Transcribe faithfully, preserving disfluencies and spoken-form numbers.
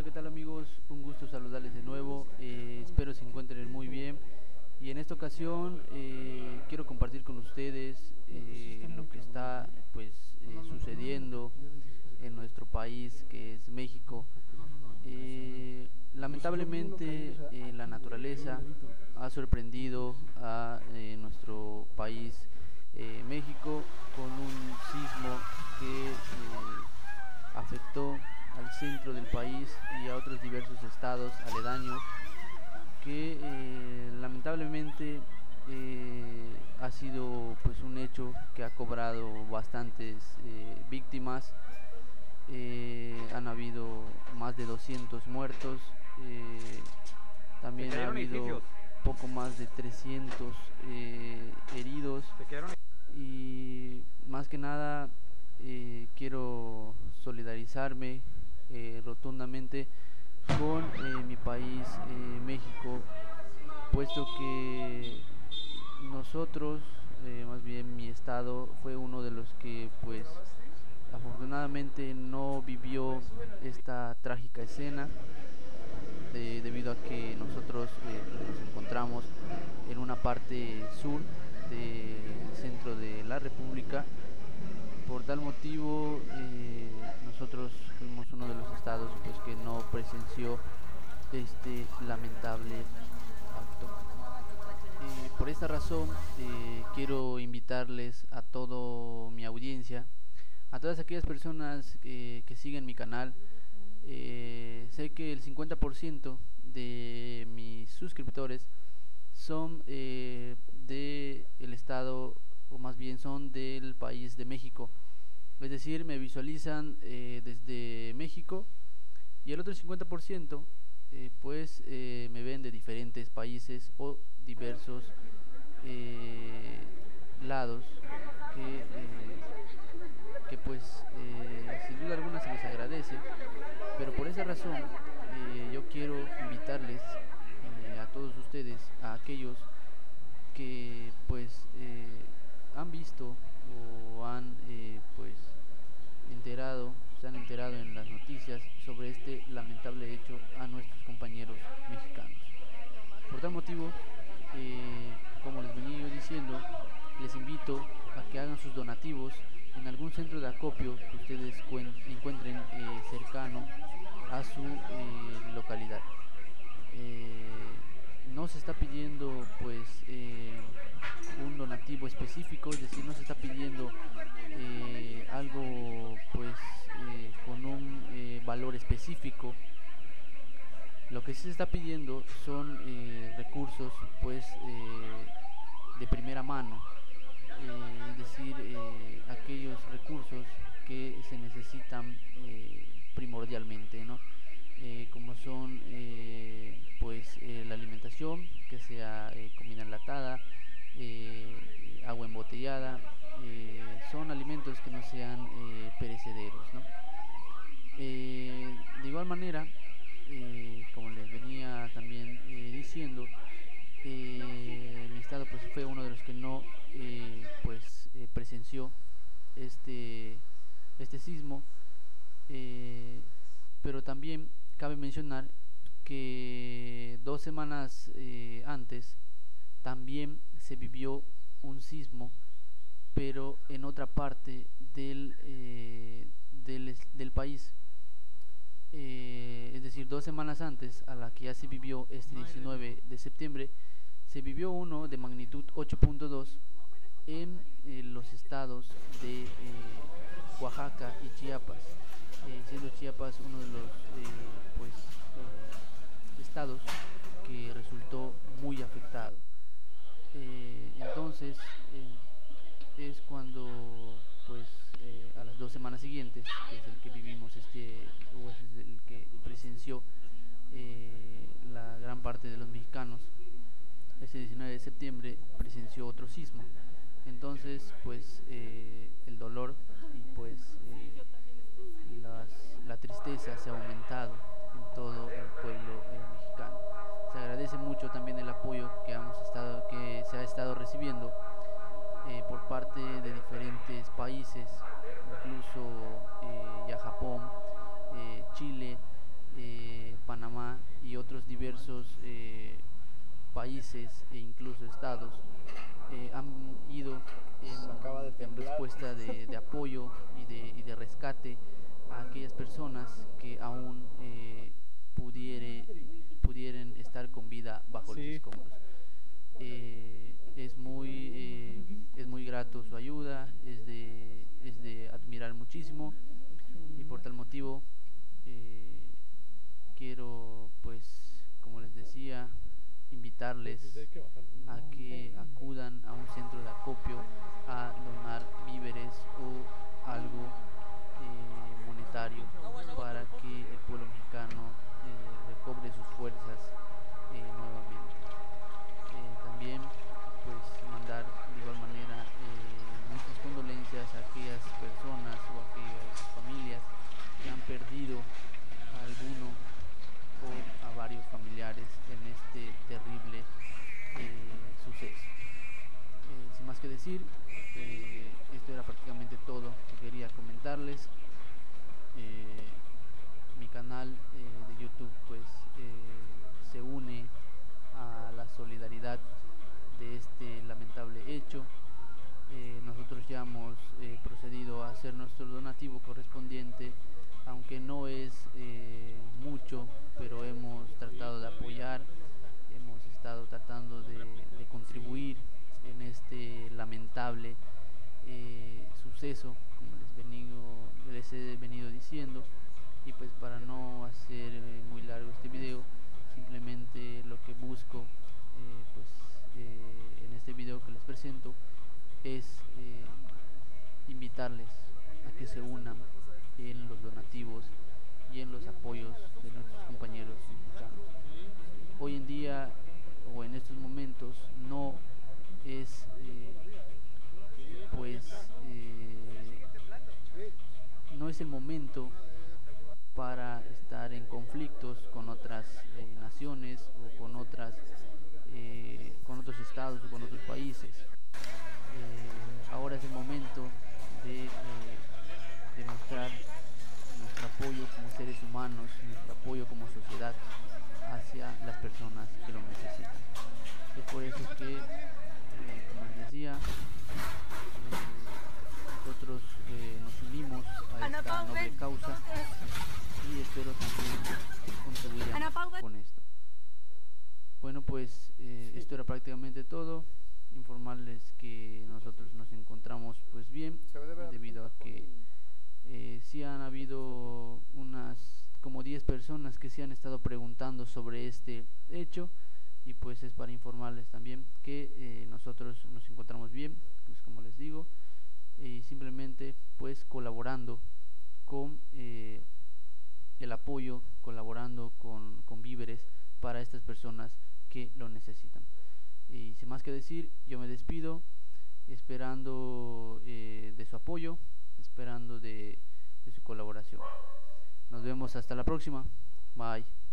¿qué tal amigos? Un gusto saludarles de nuevo, eh, espero se encuentren muy bien y en esta ocasión eh, quiero compartir con ustedes eh, lo que está pues eh, sucediendo en nuestro país que es México. Eh, lamentablemente eh, la naturaleza ha sorprendido a eh, nuestro país eh, México con un sismo que eh, afectó al centro del país y a otros diversos estados aledaños que eh, lamentablemente eh, ha sido pues un hecho que ha cobrado bastantes eh, víctimas. Eh, han habido más de doscientos muertos, eh, Se también ha cayeron habido edificios. poco más de trescientos eh, heridos Se quedaron. y más que nada eh, quiero solidarizarme eh, rotundamente con eh, mi país, eh, México, puesto que nosotros, eh, más bien mi estado, fue uno de los que pues afortunadamente no vivió esta trágica escena de- debido a que nosotros eh, pues, nos encontramos en una parte sur del centro de la República. Por tal motivo, eh, nosotros fuimos uno de los estados pues que no presenció este lamentable acto. Eh, por esta razón, eh, quiero invitarles a toda mi audiencia, a todas aquellas personas eh, que siguen mi canal. Eh, sé que el cincuenta por ciento de mis suscriptores son eh, del estado, o más bien son del país de México. Es decir, me visualizan eh, desde México y el otro cincuenta por ciento eh, pues eh, me ven de diferentes países o diversos eh, lados que, eh, que pues eh, sin duda alguna se les agradece, pero por esa razón eh, yo quiero invitarles eh, a todos ustedes, a aquellos que pues eh, han visto o han eh, pues enterado, se han enterado en las noticias sobre este lamentable hecho a nuestros compañeros mexicanos. Por tal motivo, eh, como les venía yo diciendo, les invito a que hagan sus donativos en algún centro de acopio que ustedes encuentren eh, cercano a su eh, localidad. Eh, no se está pidiendo pues eh, un donativo específico, es decir, no se está pidiendo eh, algo pues eh, con un eh, valor específico. Lo que sí se está pidiendo son eh, recursos pues eh, de primera mano, eh, es decir, eh, aquellos recursos que se necesitan eh, primordialmente, ¿no? Eh, como son eh, pues eh, la alimentación, que sea eh, comida enlatada, eh, agua embotellada, eh, son alimentos que no sean eh, perecederos, ¿no? Eh, de igual manera, eh, como les venía también eh, diciendo, eh, mi estado pues fue uno de los que no eh, pues eh, presenció este este sismo, eh, pero también cabe mencionar que dos semanas eh, antes también se vivió un sismo, pero en otra parte del, eh, del, del país. Eh, es decir, dos semanas antes a la que ya se vivió este diecinueve de septiembre, se vivió uno de magnitud ocho punto dos en eh, los estados de eh, Oaxaca y Chiapas, eh, siendo Chiapas uno de los eh, pues, eh, estados que resultó muy afectado. Eh, entonces eh, es cuando pues eh, a las dos semanas siguientes, que es el que vivimos este, o es el que presenció eh, la gran parte de los mexicanos, ese diecinueve de septiembre presenció otro sismo. Entonces pues eh, el dolor y pues eh, las, la tristeza se ha aumentado en todo el pueblo eh, mexicano. Se agradece mucho también el apoyo que hemos estado, que se ha estado recibiendo eh, por parte de diferentes países, incluso eh, ya Japón, eh, Chile, eh, Panamá y otros diversos eh, países e incluso estados eh, han ido en, en respuesta de, de apoyo y de, y de rescate a aquellas personas que aún eh, pudiere, pudieran estar con vida bajo sí. los escombros. Eh, es muy eh, es muy grato su ayuda, es de, es de admirar muchísimo, y por tal motivo eh, quiero, pues como les decía, invitarles a que acudan a un centro de acopio a donar víveres o algo eh, monetario para que el pueblo mexicano eh, recobre sus fuerzas eh, nuevamente. Eh, también pues mandar de igual manera eh, nuestras condolencias a aquellas personas o a aquellas familias que han perdido a alguno o a varios familiares en este terrible eh, suceso. Eh, sin más que decir, eh, esto era prácticamente todo que quería comentarles. Eh, mi canal eh, de YouTube pues eh, se une a la solidaridad de este lamentable hecho. Eh, nosotros ya hemos eh, procedido a hacer nuestro donativo correspondiente, aunque no es eh, mucho, pero hemos tratado de apoyar, hemos estado tratando de, de contribuir en este lamentable eh, suceso, como les, venido, les he venido diciendo. Y pues para no hacer eh, muy largo este video, simplemente lo que busco eh, pues eh, en este video que les presento es eh, invitarles a que se unan en los donativos y en los apoyos de nuestros compañeros mexicanos. Hoy en día o en estos momentos no es eh, pues eh, no es el momento para estar en conflictos con otras eh, naciones o con otras eh, con otros estados o con otros países. Eh, ahora es el momento de eh, demostrar nuestro apoyo como seres humanos, nuestro apoyo como sociedad hacia las personas que lo necesitan. Es por eso que, eh, como les decía, eh, nosotros eh, nos unimos a esta noble causa y espero también contribuyan con esto. Bueno, pues eh, esto era prácticamente todo. Informarles que nosotros nos encontramos pues bien, debido a que eh, sí han habido unas como diez personas que se han estado preguntando sobre este hecho, y pues es para informarles también que eh, nosotros nos encontramos bien, pues como les digo, y simplemente pues colaborando con eh, el apoyo, colaborando con, con víveres para estas personas que lo necesitan. Y sin más que decir, yo me despido esperando eh, de su apoyo, esperando de, de su colaboración. Nos vemos hasta la próxima. Bye.